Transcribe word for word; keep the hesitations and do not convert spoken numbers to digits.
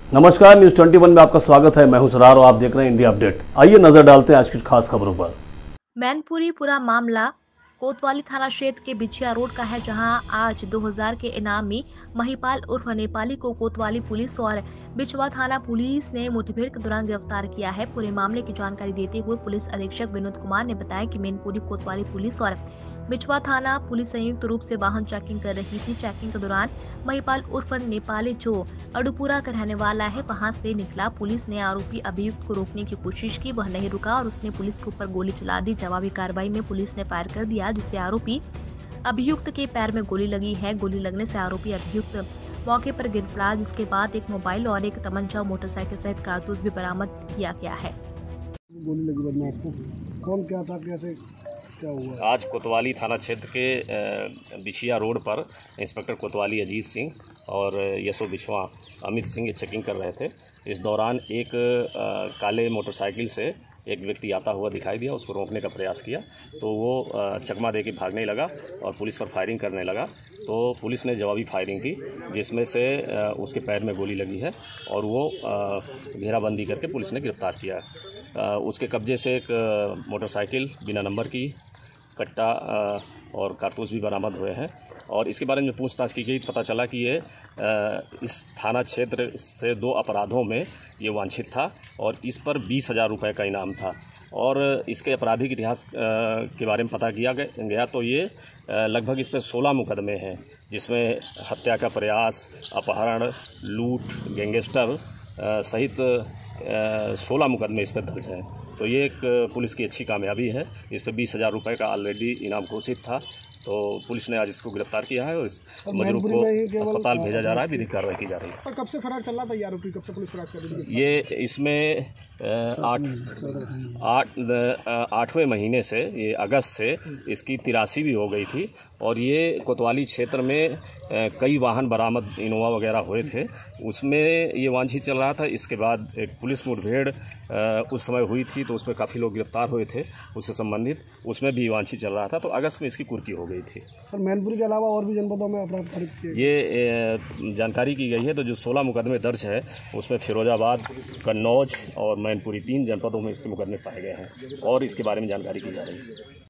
नमस्कार, news twenty one में आपका स्वागत है। मैं हूं सरार और आप देख रहे हैं इंडिया अपडेट। आइए नजर डालते हैं आज की खास खबरों पर। मैनपुरी पूरा मामला कोतवाली थाना क्षेत्र के बिछिया रोड का है, जहां आज दो हज़ार के इनामी महिपाल उर्फ नेपाली को कोतवाली पुलिस और बिछवा थाना पुलिस ने मुठभेड़ के दौरान गिरफ्तार किया है। पूरे मामले की जानकारी देते हुए पुलिस अधीक्षक विनोद कुमार ने बताया कि मैनपुरी कोतवाली पुलिस और बिछवा थाना पुलिस संयुक्त रूप से वाहन चेकिंग कर रही थी। चेकिंग के दौरान महिपाल उर्फ नेपाली, जो अडुपुरा का रहने वाला है, वहां से निकला। पुलिस ने आरोपी अभियुक्त को रोकने की कोशिश की, वह नहीं रुका और उसने पुलिस के ऊपर गोली चला दी। जवाबी कार्रवाई में पुलिस ने फायर कर दिया, जिससे आरोपी अभियुक्त के पैर में गोली लगी है। गोली लगने से आरोपी अभियुक्त मौके पर गिर पड़ा, जिसके बाद एक मोबाइल और एक तमंचा, मोटरसाइकिल सहित कारतूस भी बरामद किया गया है। गोली लगी बदमाश को, कौन क्या था, कैसे क्या हुआ? आज कोतवाली थाना क्षेत्र के बिछिया रोड पर इंस्पेक्टर कोतवाली अजीत सिंह और यसो बिछवा अमित सिंह चेकिंग कर रहे थे। इस दौरान एक काले मोटरसाइकिल से एक व्यक्ति आता हुआ दिखाई दिया। उसको रोकने का प्रयास किया तो वो चकमा दे के भागने लगा और पुलिस पर फायरिंग करने लगा। तो पुलिस ने जवाबी फायरिंग की, जिसमें से उसके पैर में गोली लगी है और वो घेराबंदी करके पुलिस ने गिरफ्तार किया। उसके कब्जे से एक मोटरसाइकिल बिना नंबर की, कट्टा और कारतूस भी बरामद हुए हैं और इसके बारे में पूछताछ की गई। पता चला कि ये इस थाना क्षेत्र से दो अपराधों में ये वांछित था और इस पर बीस हज़ार रुपये का इनाम था। और इसके आपराधिक इतिहास के बारे में पता किया गया तो ये लगभग इस पर सोलह मुकदमे हैं, जिसमें हत्या का प्रयास, अपहरण, लूट, गैंगस्टर सहित सोलह मुकदमे इस पर दर्ज हैं। तो ये एक पुलिस की अच्छी कामयाबी है। इस पर बीस हज़ार रुपये का ऑलरेडी इनाम घोषित था, तो पुलिस ने आज इसको गिरफ्तार किया है और इस मजरूम को अस्पताल भेजा जा रहा है, विधिक कार्रवाई की जा रही है। सर, कब से फरार चल रहा था ये आरोपी? कब से पुलिस फरार कर रही है? ये इसमें आठ आठ आठवें महीने से, ये अगस्त से इसकी तिरासी भी हो गई थी और ये कोतवाली क्षेत्र में कई वाहन बरामद, इनोवा वगैरह हुए थे, उसमें ये वांछित चल रहा था। इसके बाद एक पुलिस मुठभेड़ उस समय हुई थी तो उसमें काफ़ी लोग गिरफ्तार हुए थे उससे संबंधित, उसमें भी वांछित चल रहा था। तो अगस्त में इसकी कुर्की हो गई थी। सर, मैनपुरी के अलावा और भी जनपदों में अपराध कारित किए? ये जानकारी की गई है। तो जो सोलह मुकदमे दर्ज है उसमें फिरोजाबाद, कन्नौज और मैनपुरी तीन जनपदों में इसके मुकदमे पाए गए हैं और इसके बारे में जानकारी की जा रही है।